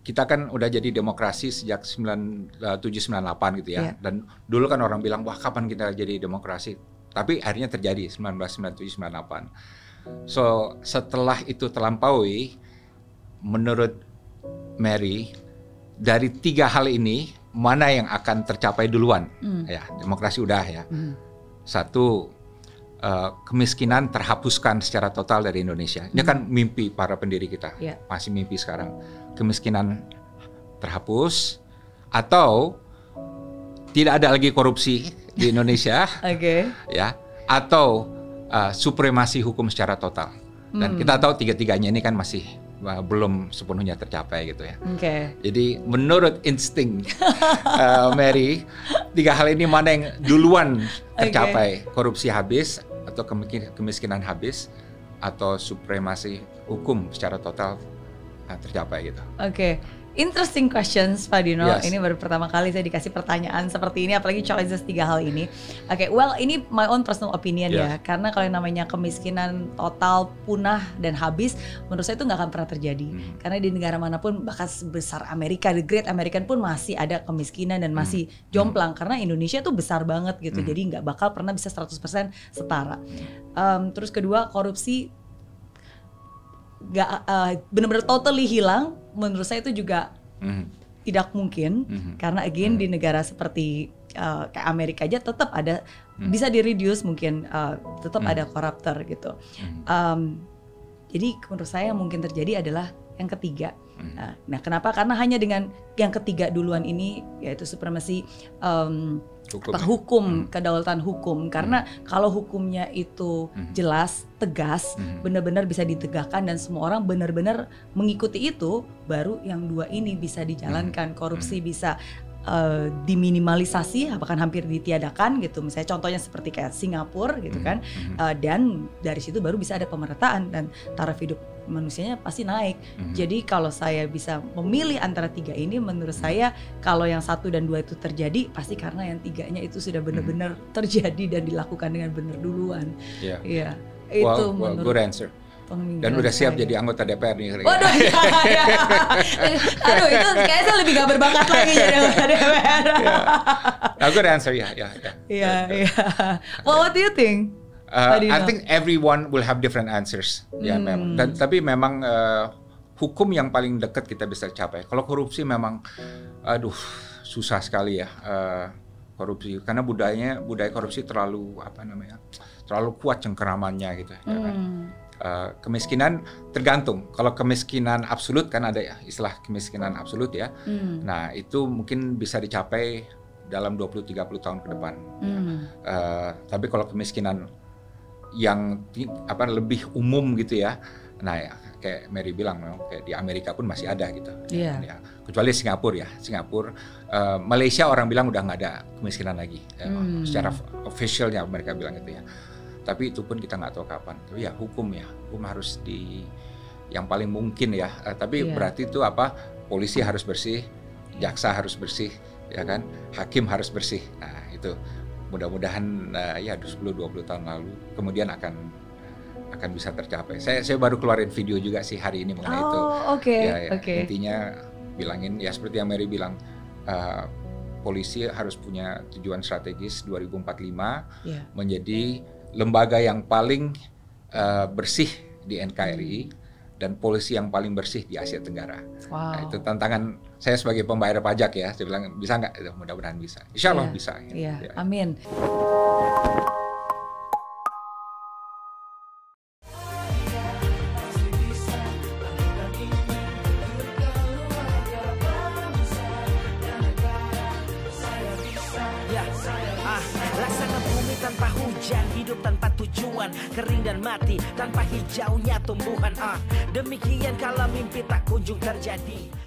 kita kan udah jadi demokrasi sejak 9798 gitu ya. Dan dulu kan orang bilang, wah kapan kita jadi demokrasi? Tapi akhirnya terjadi 1997-98. So setelah itu terlampaui, menurut Mary, dari 3 hal ini mana yang akan tercapai duluan? Ya, demokrasi udah ya. Satu, kemiskinan terhapuskan secara total dari Indonesia. Ini kan mimpi para pendiri kita, masih mimpi sekarang. Kemiskinan terhapus, atau tidak ada lagi korupsi di Indonesia, ya, atau supremasi hukum secara total. Dan kita tahu tiga-tiganya ini kan masih belum sepenuhnya tercapai gitu ya. Jadi menurut insting Mary, 3 hal ini mana yang duluan tercapai? Korupsi habis, atau kemiskinan habis, atau supremasi hukum secara total tercapai gitu. Interesting questions, Pak Dino. Ini baru pertama kali saya dikasih pertanyaan seperti ini, apalagi choices 3 hal ini. Well, ini my own personal opinion ya. Karena kalau yang namanya kemiskinan total, punah, dan habis, menurut saya itu nggak akan pernah terjadi. Karena di negara manapun, bahkan sebesar Amerika, the Great American pun masih ada kemiskinan dan masih jomplang. Karena Indonesia tuh besar banget gitu, jadi nggak bakal pernah bisa 100% setara. Terus kedua, korupsi benar-benar totally hilang, menurut saya itu juga tidak mungkin, karena again di negara seperti kayak Amerika aja tetap ada, bisa di-reduce mungkin, tetap ada koruptor gitu. Jadi menurut saya yang mungkin terjadi adalah yang ketiga. Nah, kenapa? Karena hanya dengan yang ketiga duluan ini, yaitu supremasi hukum, kedaulatan hukum. Karena kalau hukumnya itu jelas, tegas, benar-benar bisa ditegakkan dan semua orang benar-benar mengikuti itu, baru yang 2 ini bisa dijalankan. Korupsi bisa diminimalisasi, bahkan hampir ditiadakan gitu. Misalnya contohnya seperti kayak Singapura gitu kan. Dan dari situ baru bisa ada pemerataan dan taraf hidup manusianya pasti naik. Jadi kalau saya bisa memilih antara 3 ini, menurut saya kalau yang 1 dan 2 itu terjadi, pasti karena yang 3-nya itu sudah benar-benar terjadi dan dilakukan dengan benar duluan. Itu menurut good answer. Dan udah siap jadi anggota DPR nih. Waduh, aduh itu kayaknya lebih gak berbakat lagi jadi anggota DPR. Good answer, Well, what do you think? I think everyone will have different answers. Memang. Dan tapi memang hukum yang paling dekat kita bisa capai. Kalau korupsi memang, susah sekali ya korupsi. Karena budaya korupsi terlalu kuat cengkeramannya gitu. Ya kan? Kemiskinan tergantung. Kalau kemiskinan absolut kan ada ya, istilah kemiskinan absolut ya. Nah itu mungkin bisa dicapai dalam 20-30 tahun ke depan. Tapi kalau kemiskinan yang lebih umum gitu ya, nah ya kayak Mary bilang, kayak di Amerika pun masih ada gitu. Ya, kecuali Singapura ya. Malaysia orang bilang udah nggak ada kemiskinan lagi. Secara officialnya mereka bilang gitu ya. Tapi itu pun kita nggak tahu kapan. Tapi ya hukum harus yang paling mungkin ya. Tapi berarti itu polisi harus bersih, jaksa harus bersih, ya kan, hakim harus bersih. Nah itu mudah-mudahan 10-20 tahun lalu kemudian akan bisa tercapai. Saya baru keluarin video juga sih hari ini mengenai itu. Intinya bilangin ya seperti yang Mary bilang. Polisi harus punya tujuan strategis 2045 menjadi lembaga yang paling bersih di NKRI dan polisi yang paling bersih di Asia Tenggara. Nah, itu tantangan saya sebagai pembayar pajak ya. Saya bilang bisa nggak? Mudah-mudahan bisa. Insya Allah bisa. Amin. Tanpa hujan, hidup tanpa tujuan, kering dan mati tanpa hijaunya tumbuhan. Demikian kalau mimpi tak kunjung terjadi.